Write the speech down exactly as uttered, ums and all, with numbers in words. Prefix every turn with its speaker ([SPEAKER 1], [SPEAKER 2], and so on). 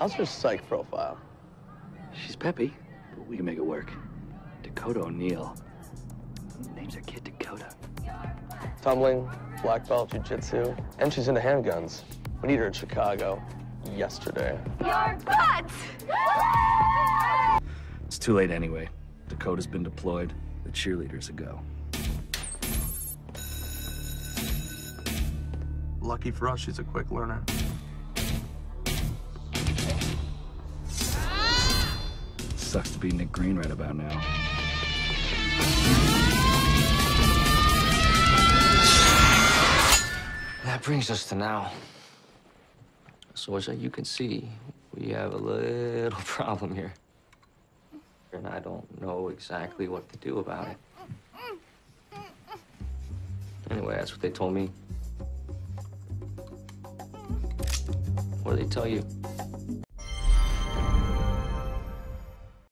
[SPEAKER 1] How's her psych profile?
[SPEAKER 2] She's peppy, but we can make it work. Dakota O'Neill. Names her kid Dakota.
[SPEAKER 1] Tumbling, black belt, jiu-jitsu, and she's into handguns. We need her in Chicago yesterday.
[SPEAKER 3] Your butt!
[SPEAKER 2] It's too late anyway. Dakota's been deployed. The cheerleaders a go.
[SPEAKER 1] Lucky for us, she's a quick learner.
[SPEAKER 2] Sucks to be Nick Green right about now.
[SPEAKER 4] That brings us to now. So as you can see, we have a little problem here. And I don't know exactly what to do about it. Anyway, that's what they told me. What did they tell you?